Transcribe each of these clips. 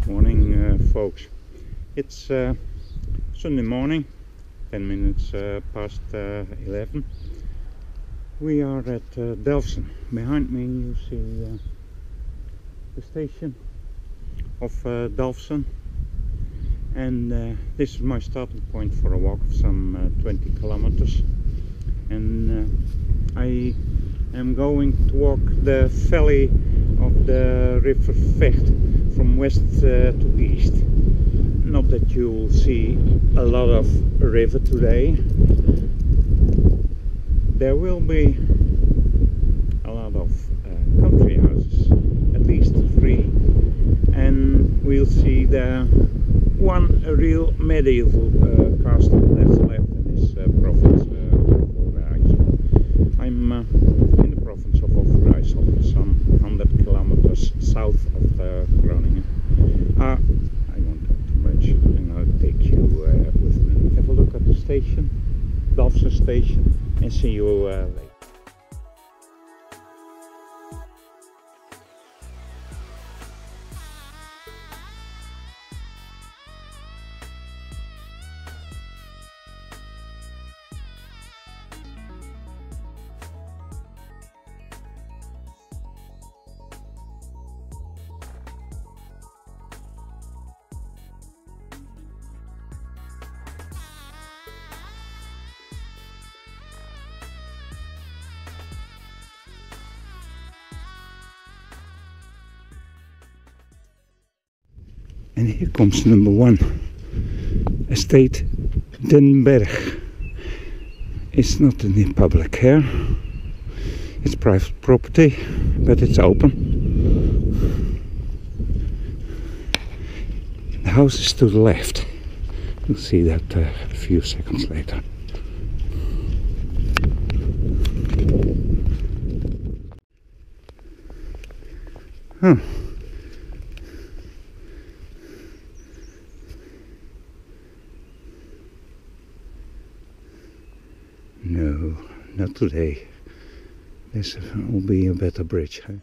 Morning, folks. It's Sunday morning, 10 minutes past 11. We are at Dalfsen. Behind me you see the station of Dalfsen, and this is my starting point for a walk of some 20 kilometers. And I am going to walk the valley of the river Vecht from west to east. Not that you'll see a lot of river today. There will be a lot of country houses, at least 3, and we'll see the one real medieval castle that's left in this province of Overijssel. I'm in the province of Overijssel, some 100 kilometers south of Groningen. I won't talk too much, and I'll take you with me. Have a look at the station, Dalfsen station, and see you later. And here comes number 1, Estate Den Berg. It's not in public here, it's private property, but it's open. The house is to the left. You'll see that a few seconds later. Huh. No, not today. This will be a better bridge. Huh?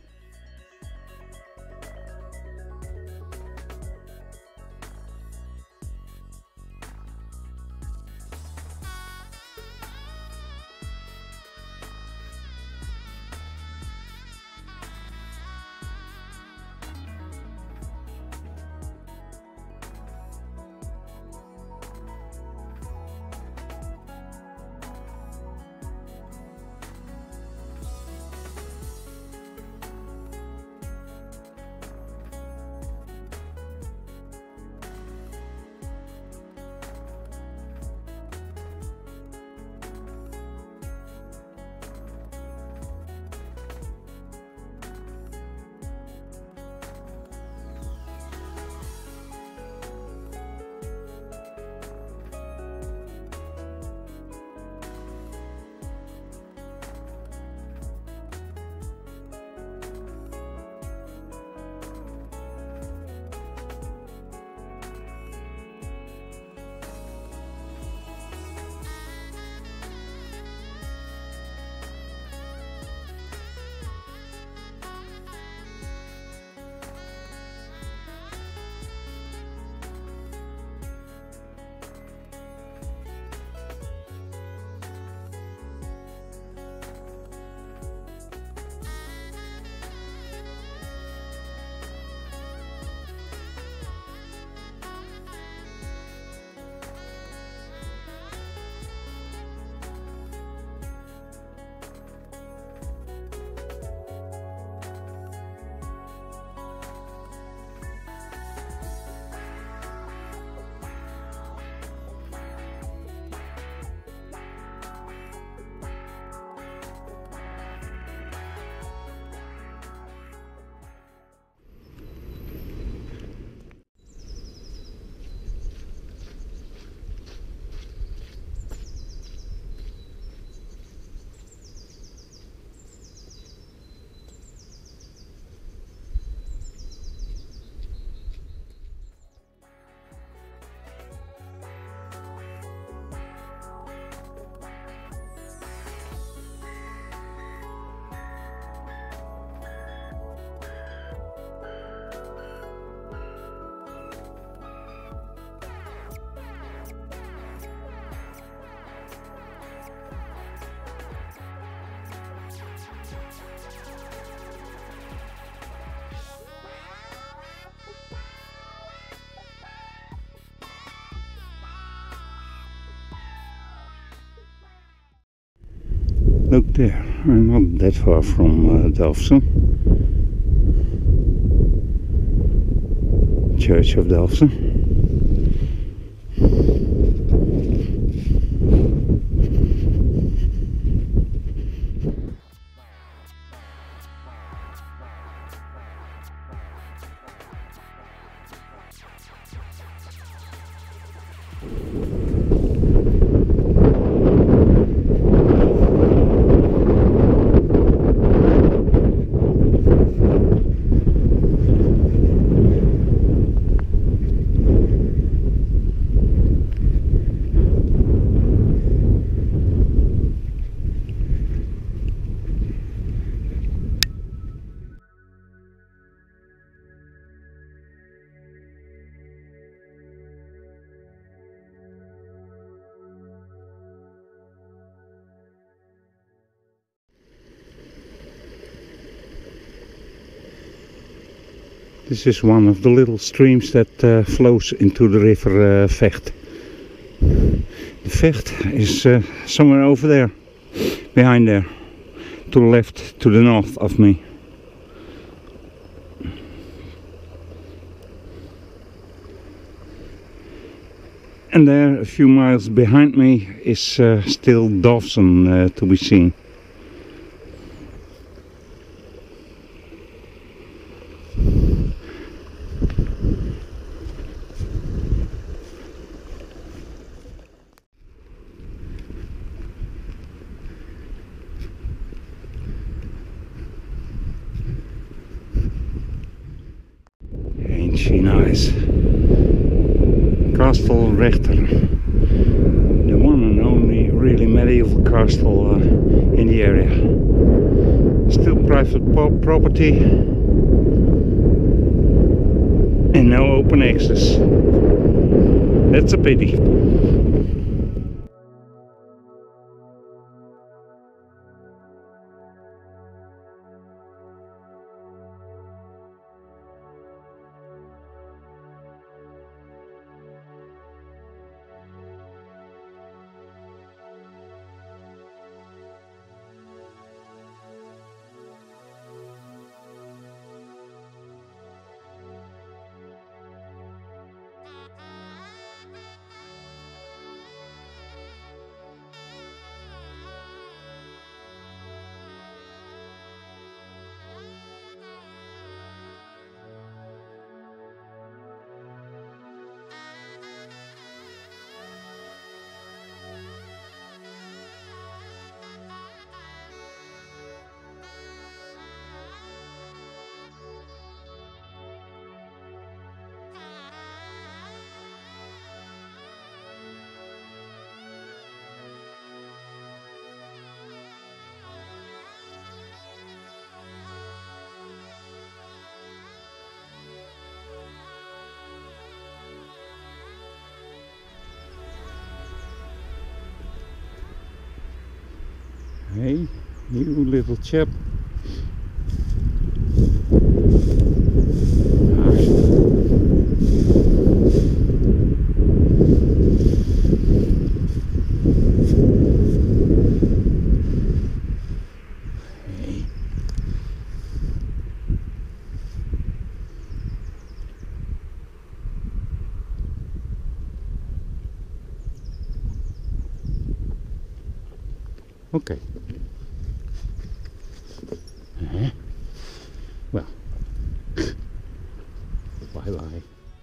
Look there, I'm not that far from Dalfsen. Church of Dalfsen. This is one of the little streams that flows into the river Vecht. The Vecht is somewhere over there, behind there, to the left, to the north of me. And there, a few miles behind me, is still Dalfsen to be seen. Ain't she nice? Castle Vecht, the one and only really medieval castle in the area. Still private property and no open access. That's a pity. Hey, you little chap. Hey. Okay. Well, bye-bye.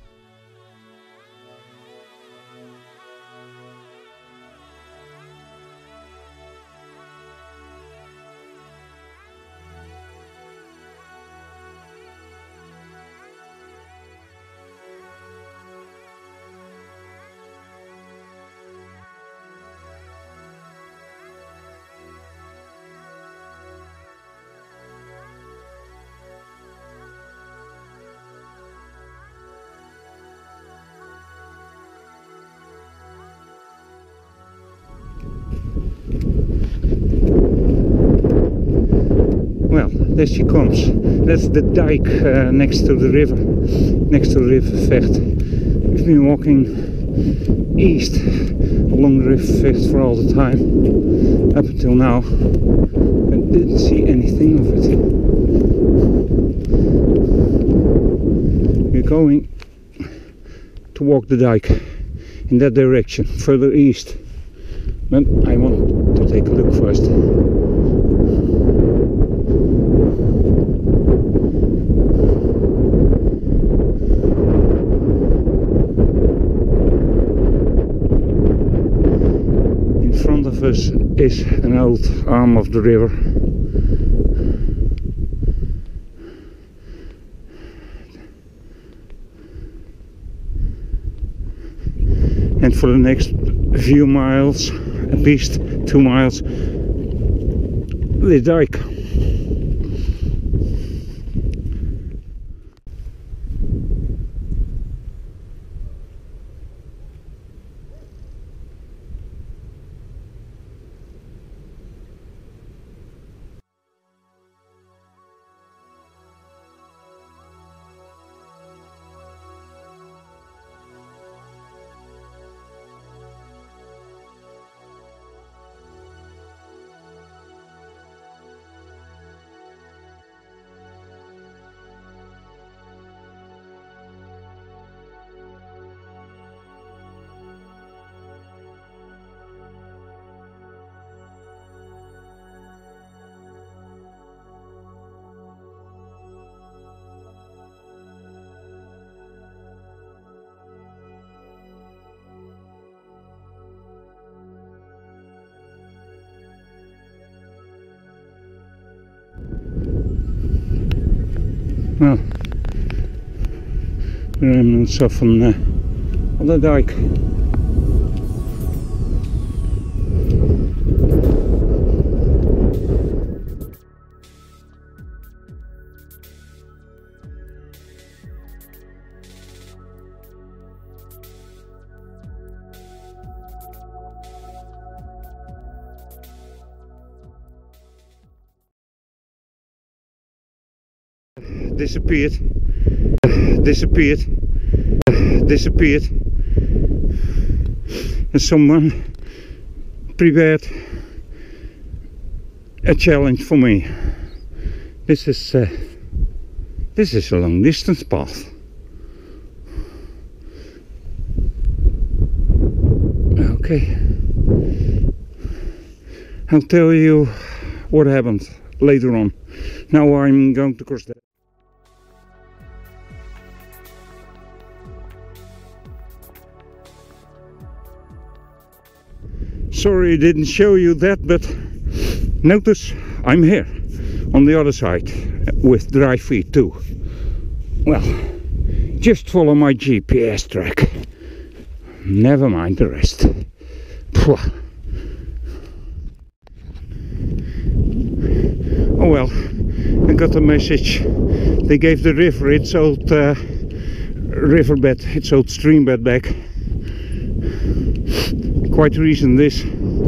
Well, there she comes. That's the dike next to the river Vecht. We've been walking east along the river Vecht for all the time up until now, but didn't see anything of it. We're going to walk the dike in that direction, further east, but I want to take a look first. In front of us is an old arm of the river. And for the next few miles, at least 2 miles, the dike. Well, the remnants of the dike. Disappeared. And someone prepared a challenge for me. This is a long distance path. Okay, I'll tell you what happened later on. Now I'm going to cross that. Sorry I didn't show you that, but notice I'm here on the other side with dry feet too. Well, just follow my GPS track. Never mind the rest. Pwah. Oh well, I got a message. They gave the river its old riverbed, its old stream bed back. Quite recent this.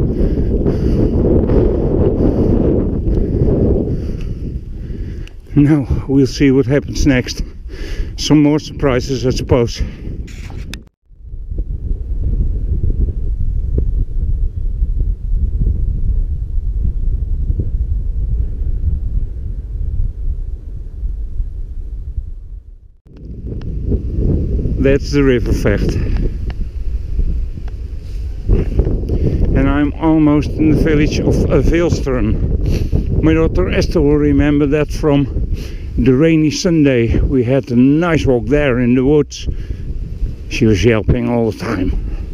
Now we'll see what happens next. Some more surprises, I suppose. That's the river Vecht. And I'm almost in the village of Vilsteren. My daughter Esther will remember that from the rainy Sunday. We had a nice walk there in the woods. She was yelping all the time.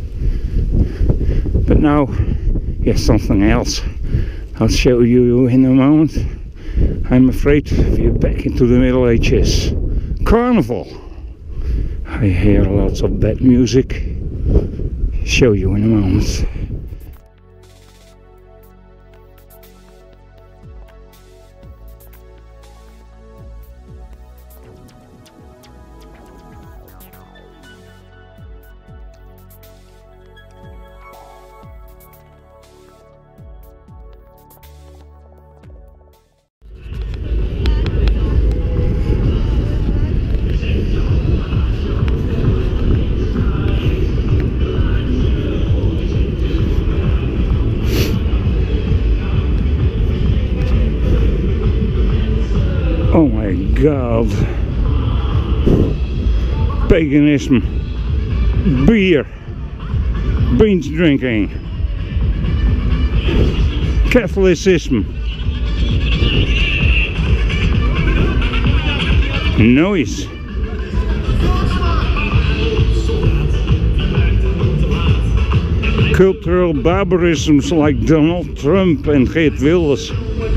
But now, yes, something else. I'll show you in a moment. I'm afraid we're back into the Middle Ages. Carnival. I hear lots of bad music. Show you in a moment. God. Paganism. Beer. Beans drinking. Catholicism. Noise. Cultural barbarisms like Donald Trump and Geert Wilders.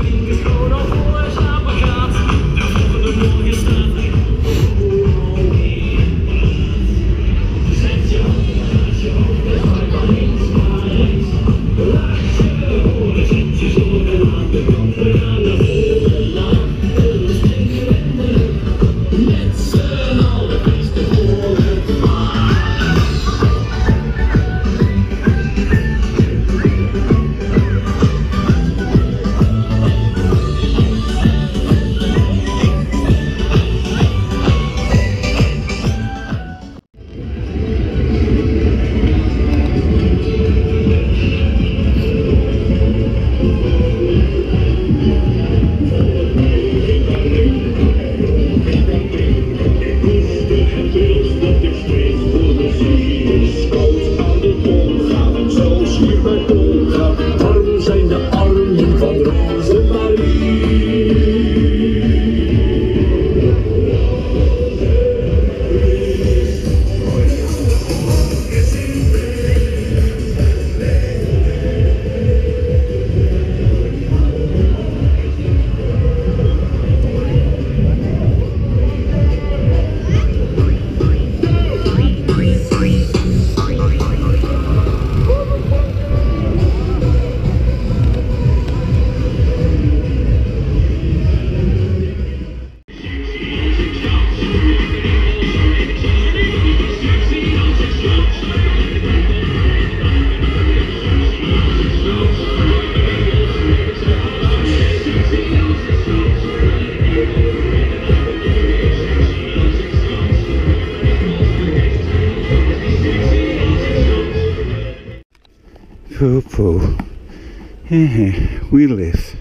Poo-poo. We live.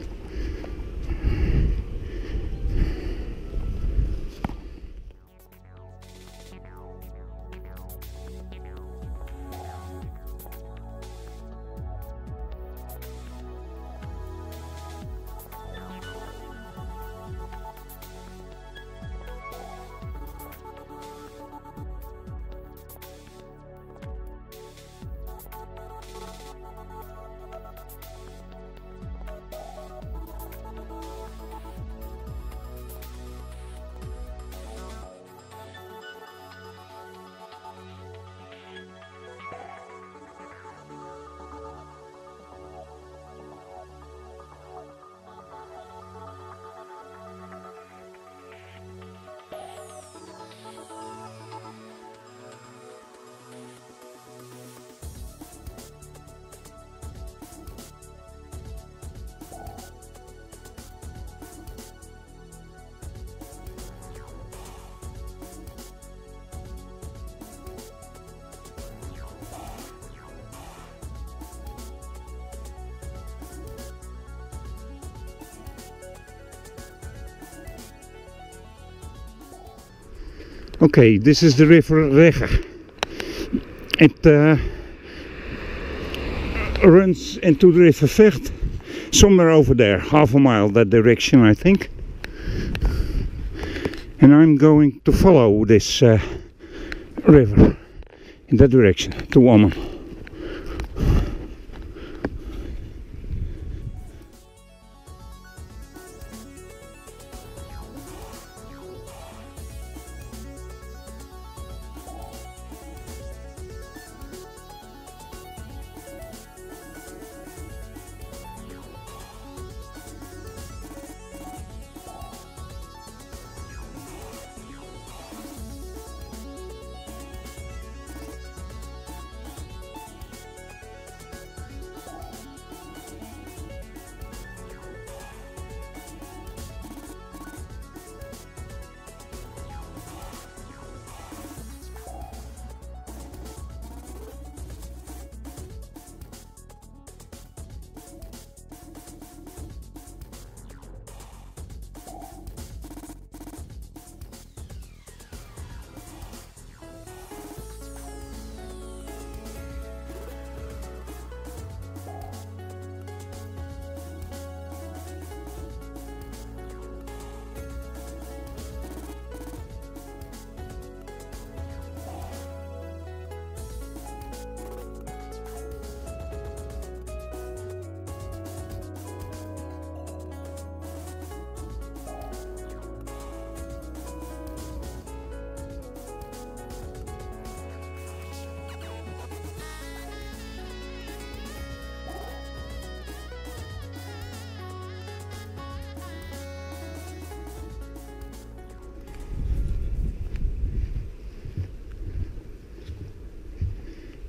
Okay, this is the river Vecht. It runs into the river Vecht, somewhere over there, half a mile that direction I think. And I'm going to follow this river in that direction to Ommen.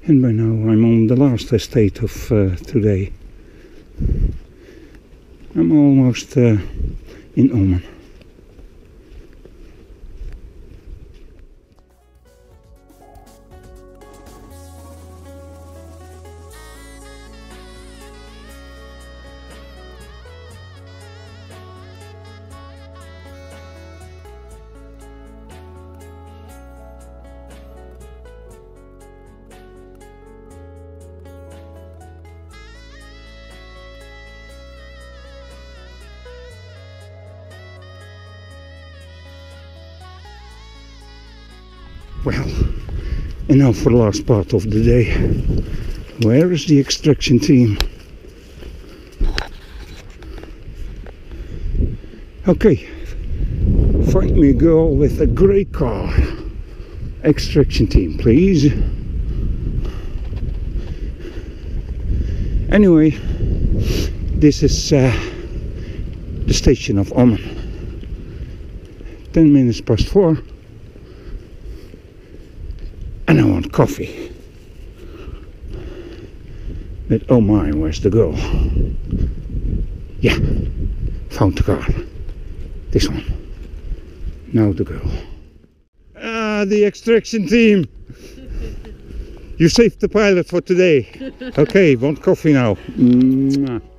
And by now I'm on the last estate of today. I'm almost in Ommen. Well, and now for the last part of the day. Where is the extraction team? Okay, find me a girl with a grey car. Extraction team, please. Anyway, this is the station of Ommen. 10 minutes past 4. And I want coffee. But oh my, where's the girl? Yeah, found the car. This one. Now the girl. Ah, the extraction team. You saved the pilot for today. Okay, want coffee now. Mwah.